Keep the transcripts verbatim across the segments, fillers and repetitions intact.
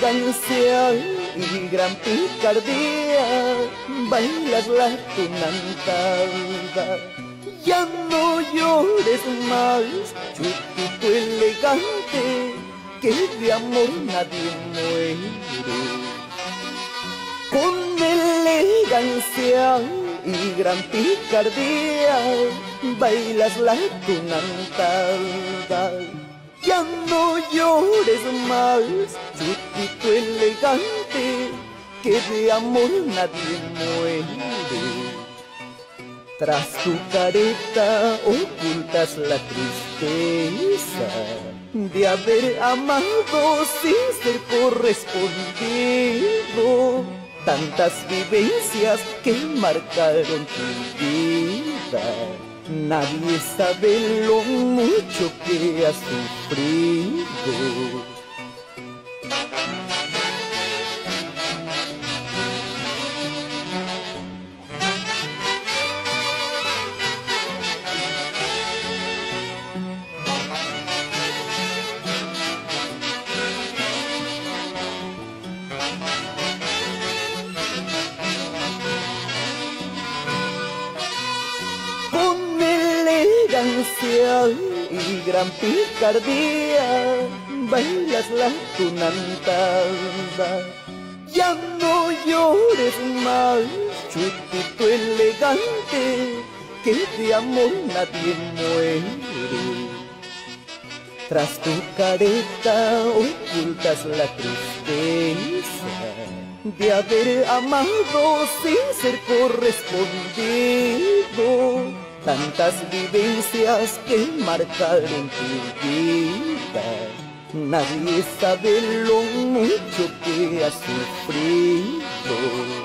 elegancia y gran picardía, bailas la tunantada. Ya no llores más, chutito elegante, que de amor nadie muere. Con elegancia y gran picardía, bailas la tunantada. Ya no llores más, chutito elegante, que de amor nadie muere. Tras tu careta ocultas la tristeza de haber amado sin ser correspondido. Tantas vivencias que marcaron tu vida, nadie sabe lo mucho que has sufrido. Y gran picardía, bailas la tunantada. Ya no llores más, chutito elegante, que de amor nadie muere. Tras tu careta ocultas la tristeza de haber amado sin ser correspondido. Tantas vivencias que marcaron tu vida, nadie sabe lo mucho que has sufrido.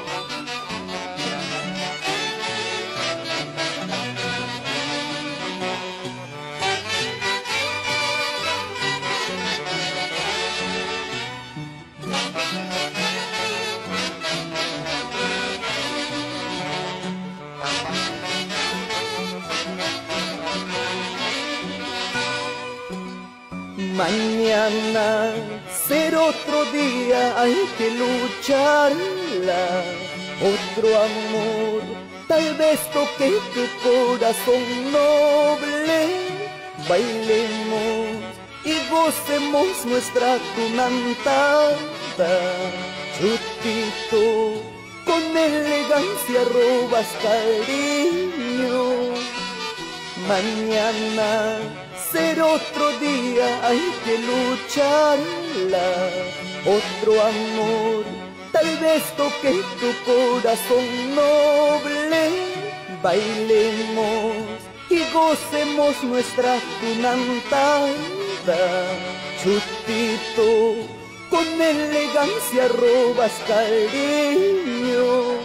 Mañana será otro día, hay que lucharla. Otro amor tal vez toque tu corazón noble. Bailemos y gocemos nuestra tunantada. Chutito, con elegancia robas cariño. Mañana será otro día, hay que lucharla. Otro amor tal vez toque tu corazón noble. Bailemos y gocemos nuestra tunantada. Chutito, con elegancia robas cariño.